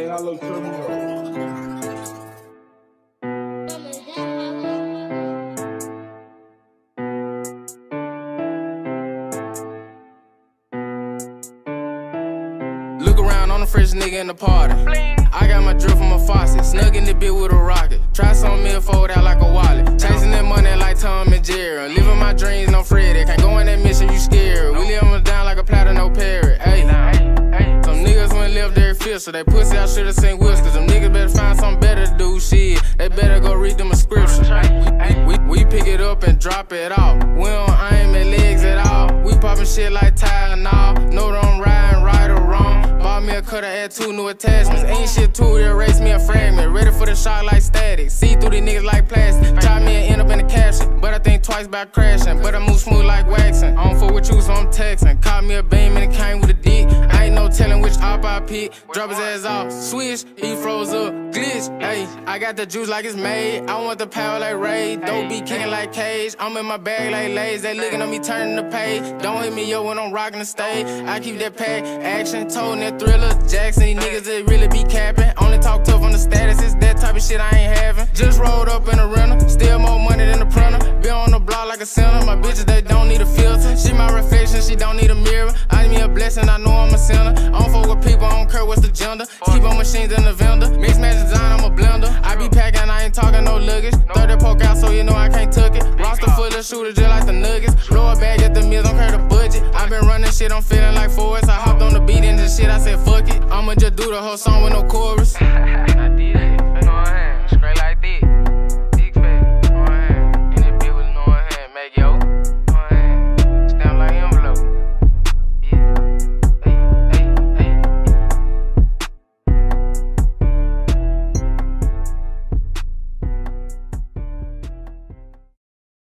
Déjalo terminar. Look around on the fresh nigga in the party. I got my drip from a faucet, snug in the bit with a rocket. Try some meal, fold out like a wallet. Chasing that money like Tom and Jerry. Living my dreams, no Freddy. Can't go in that mission, you scared. We live them down like a platter, no parrot. Ayy. Some niggas went left their fist, so they pussy I should've seen whiskers. Them niggas better find something better to do, shit. They better go read them a scripture. We pick it up and drop it off. We don't aim at legs at all. We poppin' shit like Ty and all. Know that I'm riding right or wrong. Bought me a cutter, add 2 new attachments. Ain't shit to it, erase me a fragment. Ready for the shock like static. See through these niggas like plastic. Try me and end up in the caption, but I think twice about crashing. But I move smooth like waxing. I don't fuck with you, so I'm texting. Caught me a beam and it came with a dick. I ain't no telling which op I pick. Drop his ass off, switch, he froze up, glitch. Ayy, I got the juice like it's made. I want the power like Ray. Don't be kicking like Cage. I'm in my bag like Lays. They looking at me turning the page. Don't hit me up when I'm rocking the stage. I keep that pack, action, toting that Thriller. Jackson, these niggas that really be capping. Only talk tough on the status, it's that type of shit I ain't having. Just rolled up in a rental, still more money than the printer. Been on the block like a sinner. My bitches, they don't need a filter. She my reflection, she don't need a mirror. I need me a blessing, I know I'm a sinner. I don't fuck with people, I don't care what's the gender. Keep on machines in the vendor. Mix match design, I'm a blender. I be packing, I ain't talking no luggage. Throw that poke out so you know I can't tuck it. Roster full of shooters just like the Nuggets. Blow a bag at the mills, don't care the budget. I been running shit, I'm feeling like Forrest. I hopped on the beat and this shit, I said fuck it. I'ma just do the whole song with no chorus.